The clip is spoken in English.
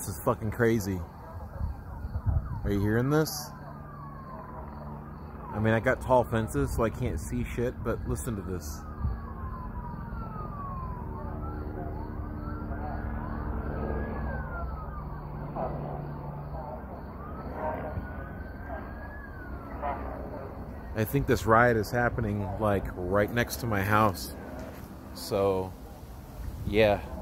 fence is fucking crazy. Are you hearing this? I mean, I got tall fences, so I can't see shit, but listen to this. I think this riot is happening, like, right next to my house. So, yeah.